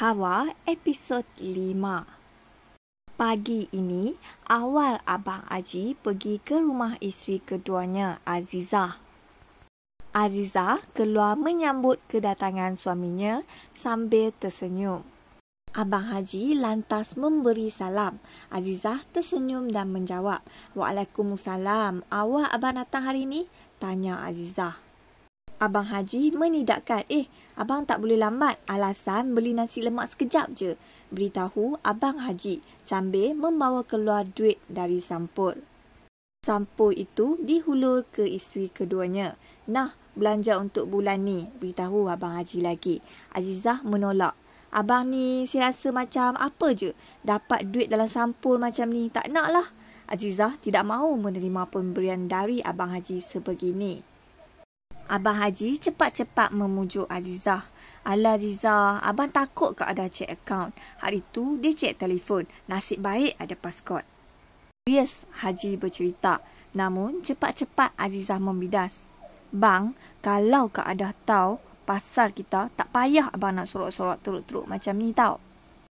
Hawa episod 5. Pagi ini, awal Abang Haji pergi ke rumah isteri keduanya, Azizah. Azizah keluar menyambut kedatangan suaminya sambil tersenyum. Abang Haji lantas memberi salam. Azizah tersenyum dan menjawab, "Waalaikumsalam. Awak abang datang hari ini?" tanya Azizah. Abang Haji menidakkan, abang tak boleh lambat. Alasan beli nasi lemak sekejap je, beritahu Abang Haji sambil membawa keluar duit dari sampul. Sampul itu dihulur ke isteri keduanya. "Nah, belanja untuk bulan ni," beritahu Abang Haji lagi. Azizah menolak. "Abang ni saya rasa macam apa je, dapat duit dalam sampul macam ni, tak nak lah." Azizah tidak mahu menerima pemberian dari Abang Haji sebegini. Abang Haji cepat-cepat memujuk Azizah. "Alah Azizah, abang takut kau ada cek akaun. Hari tu dia cek telefon. Nasib baik ada paskod." Yes, Haji bercerita. Namun cepat-cepat Azizah membidas. "Bang, kalau kau ada tahu pasal kita, tak payah abang nak sorok-sorok teruk-teruk macam ni tau."